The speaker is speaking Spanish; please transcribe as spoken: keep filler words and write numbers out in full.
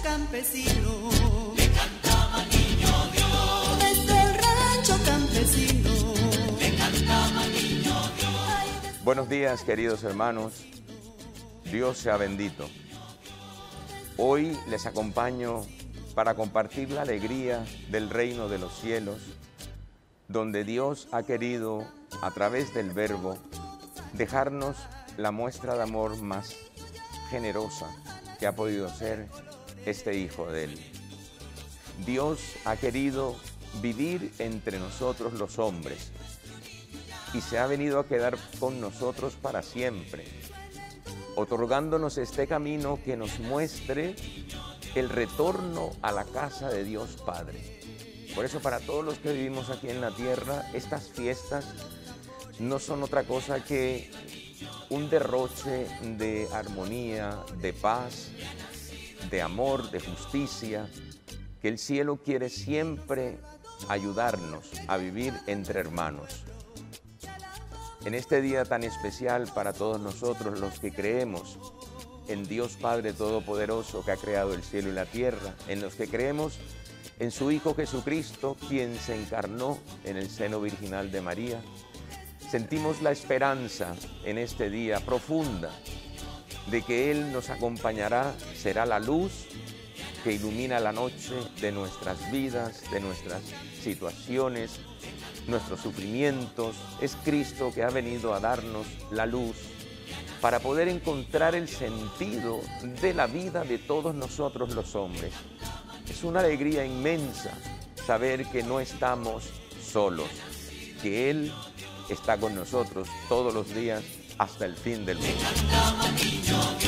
campesino, le cantaba niño Dios. Desde el rancho campesino, le cantaba niño Dios. Buenos días, queridos hermanos. Dios sea bendito. Hoy les acompaño para compartir la alegría del reino de los cielos, donde Dios ha querido, a través del Verbo, dejarnos la muestra de amor más generosa que ha podido ser este Hijo de Él. Dios ha querido vivir entre nosotros los hombres y se ha venido a quedar con nosotros para siempre, otorgándonos este camino que nos muestre el retorno a la casa de Dios Padre. Por eso, para todos los que vivimos aquí en la tierra, estas fiestas no son otra cosa que un derroche de armonía, de paz, de amor, de justicia, que el cielo quiere siempre ayudarnos a vivir entre hermanos. En este día tan especial para todos nosotros, los que creemos en Dios Padre Todopoderoso, que ha creado el cielo y la tierra, en los que creemos en su Hijo Jesucristo, quien se encarnó en el seno virginal de María, sentimos la esperanza en este día profunda de que Él nos acompañará, será la luz que ilumina la noche de nuestras vidas, de nuestras situaciones, nuestros sufrimientos. Es Cristo que ha venido a darnos la luz para poder encontrar el sentido de la vida de todos nosotros los hombres. Es una alegría inmensa saber que no estamos solos, que Él está con nosotros todos los días hasta el fin del mundo.